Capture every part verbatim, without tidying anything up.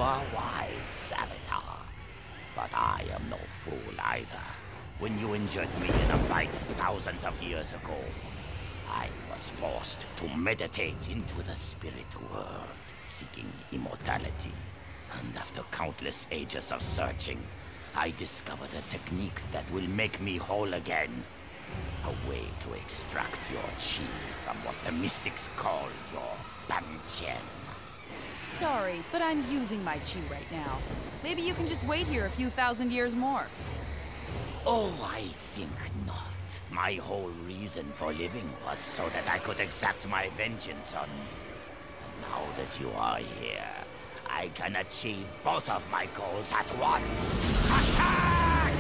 are wise, Avatar. But I am no fool either. When you injured me in a fight thousands of years ago, I was forced to meditate into the spirit world, seeking immortality. And after countless ages of searching, I discovered a technique that will make me whole again. A way to extract your chi from what the mystics call your Banchen. Sorry, but I'm using my chi right now. Maybe you can just wait here a few thousand years more. Oh, I think not. My whole reason for living was so that I could exact my vengeance on you. And now that you are here, I can achieve both of my goals at once. Attack!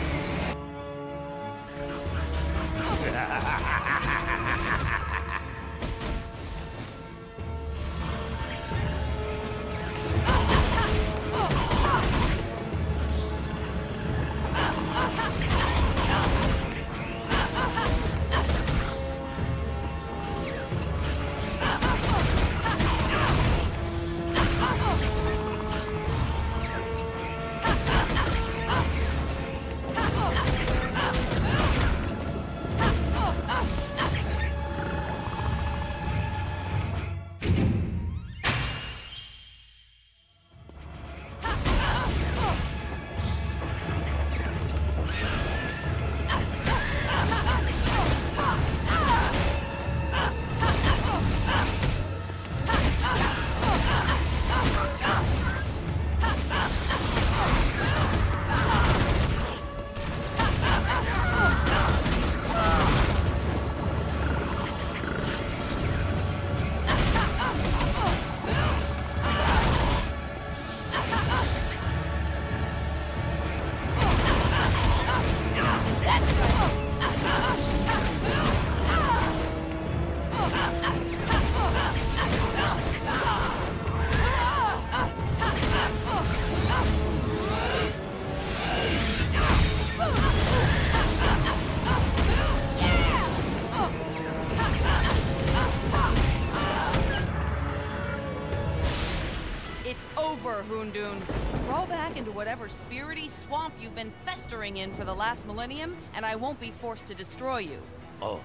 It's over, Hundun. Crawl back into whatever spirity swamp you've been festering in for the last millennium, and I won't be forced to destroy you. Over.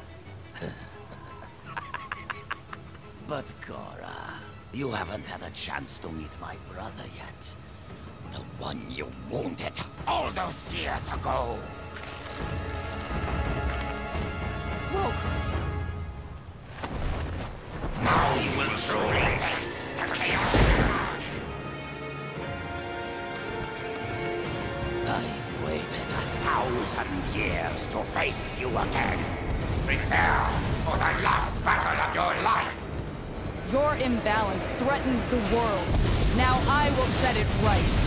But Korra, you haven't had a chance to meet my brother yet. The one you wounded all those years ago. Whoa! Now you will truly face the chaos. I've waited a thousand years to face you again. Prepare for the last battle of your life. Your imbalance threatens the world. Now I will set it right.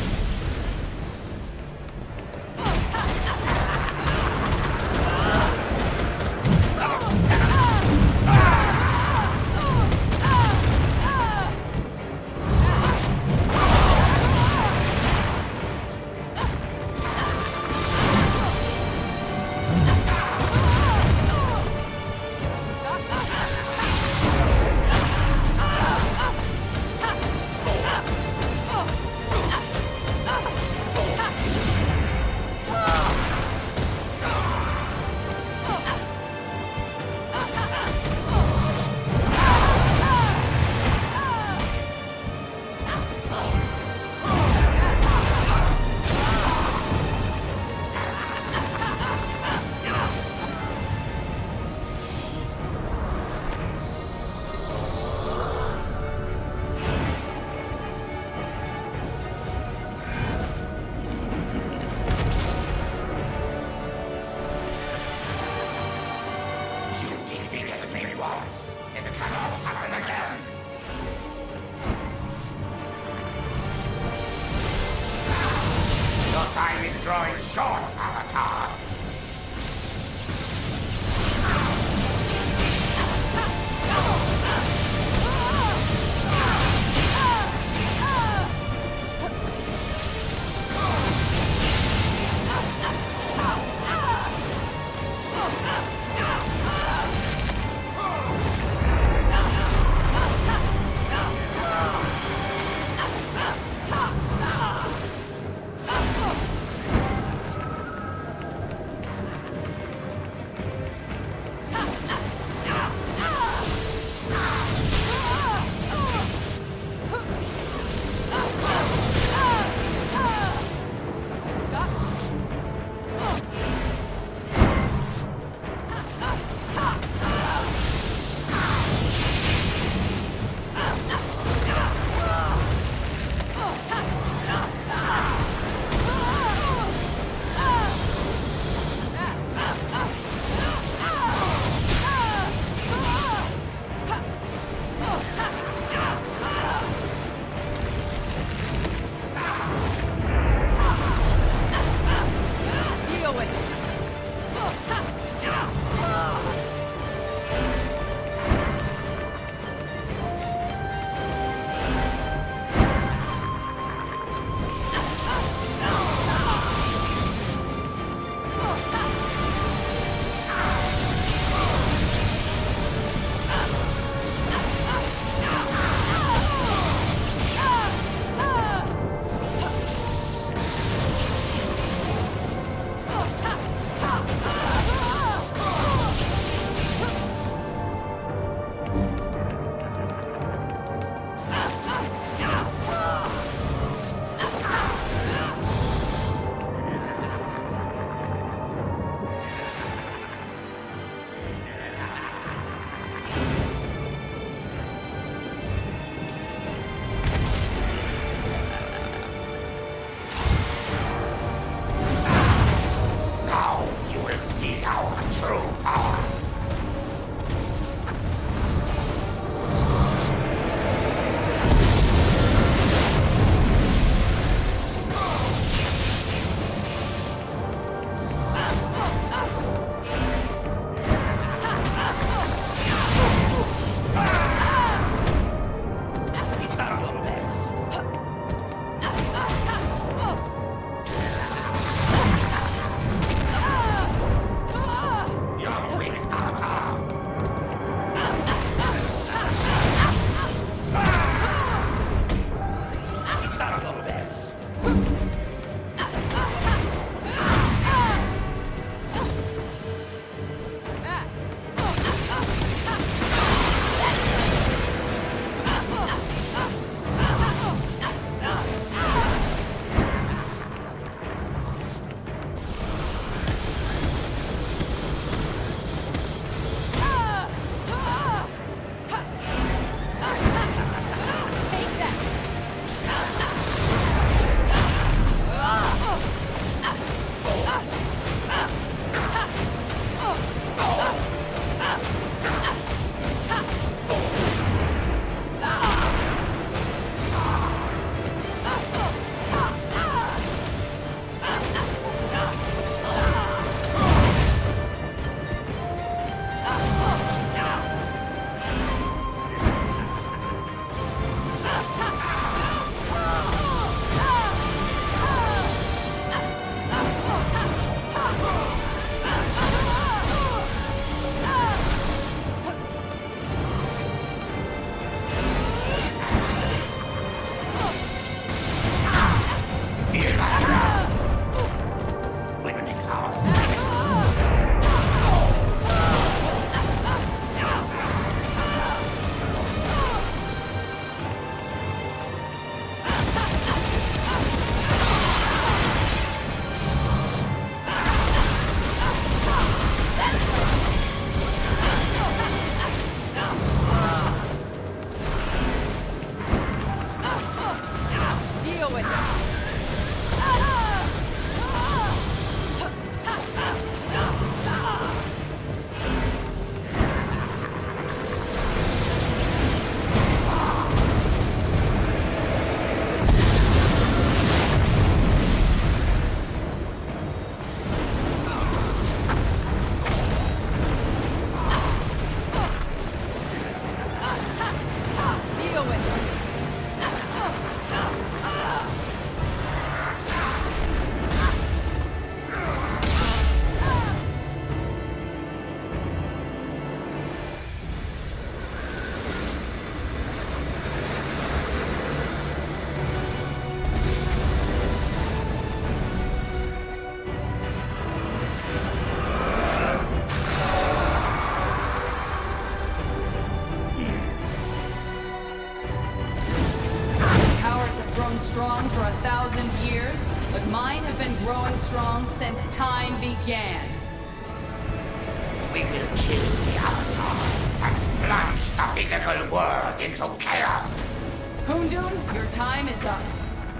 grown strong for a thousand years, but mine have been growing strong since time began. We will kill the Avatar and plunge the physical world into chaos. Hundun, your time is up.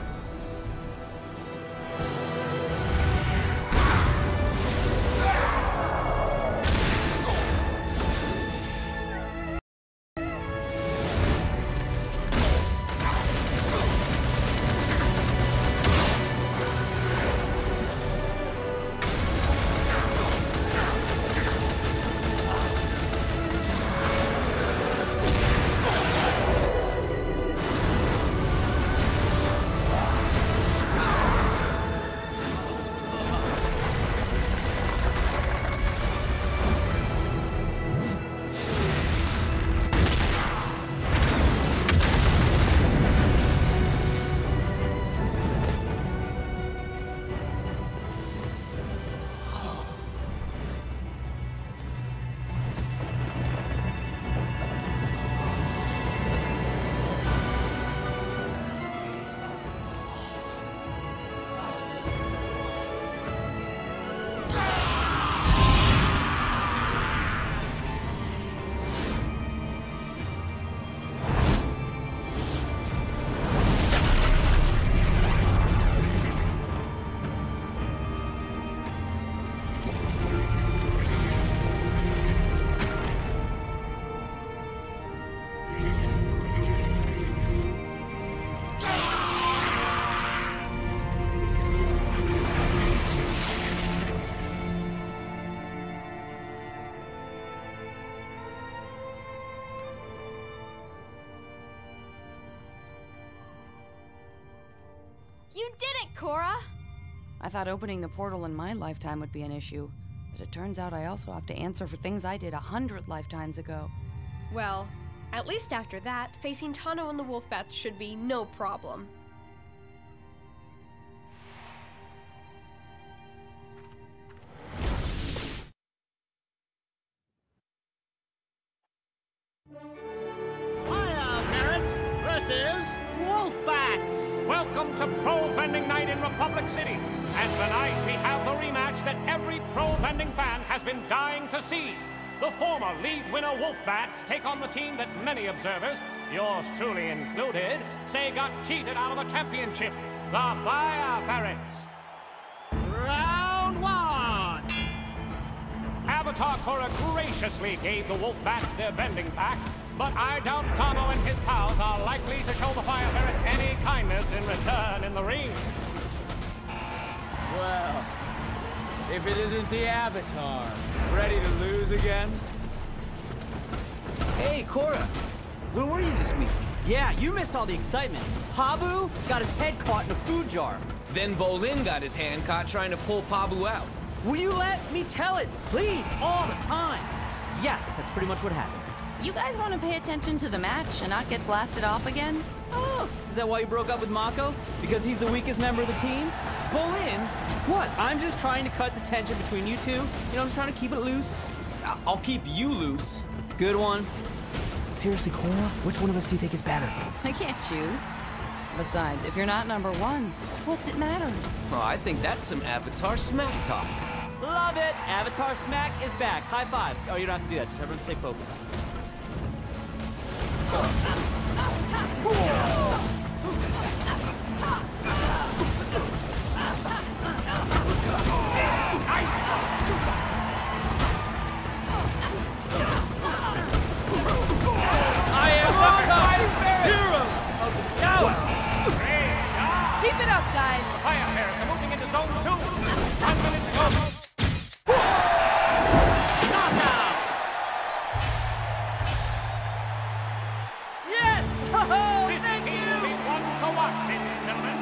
You did it, Korra! I thought opening the portal in my lifetime would be an issue, but it turns out I also have to answer for things I did a hundred lifetimes ago. Well, at least after that, facing Tano and the Wolfbats should be no problem. Fire Parrots versus Wolfbats! Welcome to Pro Bending Night in Republic City. And tonight we have the rematch that every Pro Bending fan has been dying to see. The former league winner Wolfbats take on the team that many observers, yours truly included, say got cheated out of the championship, the Fire Ferrets. Round one! Avatar Korra graciously gave the Wolfbats their bending back, but I doubt Tano and his pals are likely to show the Fire Ferrets any kindness in return in the ring. Well, if it isn't the Avatar, ready to lose again? Hey, Korra! Where were you this week? Yeah, you missed all the excitement. Pabu got his head caught in a food jar. Then Bolin got his hand caught trying to pull Pabu out. Will you let me tell it, please, all the time? Yes, that's pretty much what happened. You guys want to pay attention to the match and not get blasted off again? Oh, is that why you broke up with Mako? Because he's the weakest member of the team? Bolin? What? I'm just trying to cut the tension between you two. You know, I'm just trying to keep it loose. I I'll keep you loose. Good one. Seriously, Korra, which one of us do you think is better? I can't choose. Besides, if you're not number one, what's it matter? Oh, I think that's some Avatar smack talk. Love it! Avatar Smack is back. High five. Oh, you don't have to do that. Just everyone stay focused. I am the hero of the show! Keep it up, guys! Fire Ferrets are moving into zone two. One minute to go. Knockout! Yes! Oh, This thank game you! will be one to watch, ladies and gentlemen.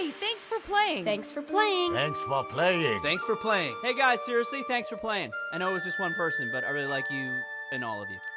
Hey, thanks for playing. Thanks for playing. Thanks for playing. Thanks for playing. Hey guys, seriously, thanks for playing. I know it was just one person, but I really like you and all of you.